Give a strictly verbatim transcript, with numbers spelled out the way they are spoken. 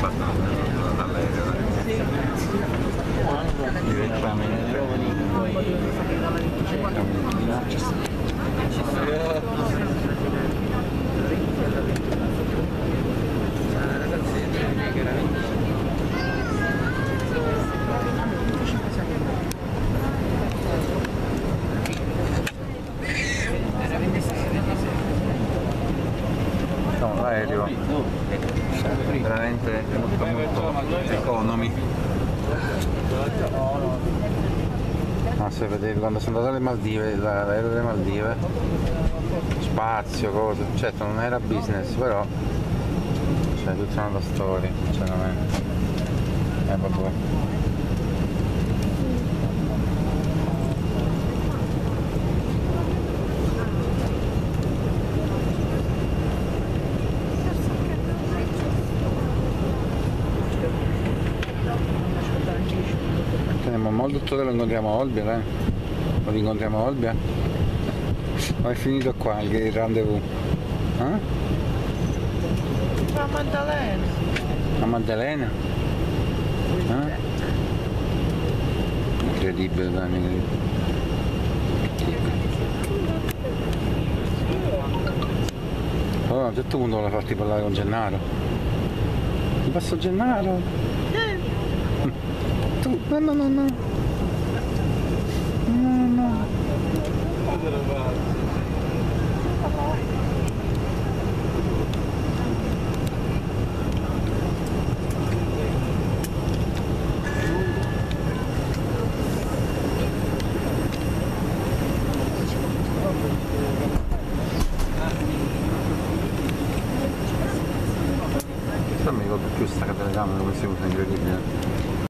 dall'aereo direttamente. No, l'aereo veramente molto molto economy. Ma se vedevi quando sono andato alle Maldive, l'aereo delle Maldive, spazio, cose, certo non era business, però c'è tutta un'altra storia, sinceramente. Eh vabbè. Ma il dottore lo incontriamo a Olbia, eh? Lo incontriamo a Olbia? Ma è finito qua il rendezvous? Eh? A Maddalena. A Maddalena? Eh? Incredibile, dai, incredibile. Allora a un certo punto volevo farti parlare con Gennaro. Ti passo Gennaro? Tu, no no no no. No no. Questo mi ricordo più sta telecamera come si usa, incredibile.